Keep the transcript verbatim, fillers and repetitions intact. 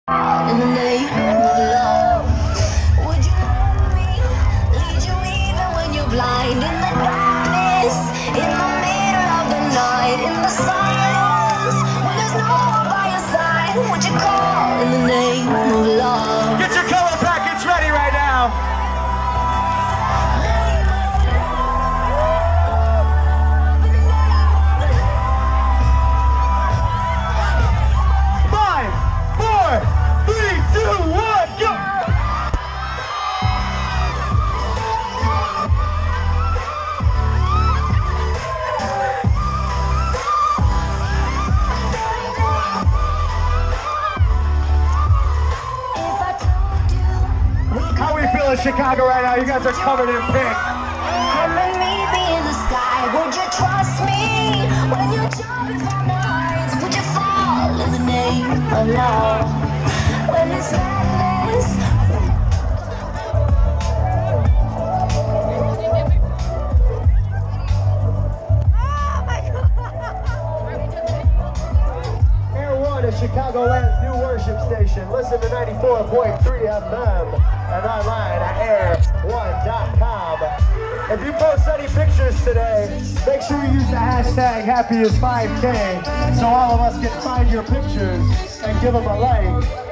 In the name of love, would you love me? Lead you even when you're blind. In the darkness, in the middle of the night, in the silence, when there's no one by your side, would you call in the name of love? Get your color package ready right now. Three, two, one, go! How we feeling, Chicago, right now? You guys are covered in pink. Come and meet me in the sky. Would you trust me when you're jumping from the heights? Would you fall in the name of love? When it's madness. Air One is Chicagoland's new worship station. Listen to ninety-four point three F M and online at air one dot com. If you post any pictures today, make sure you use the hashtag happy is five K so all of us can find your pictures and give them a like.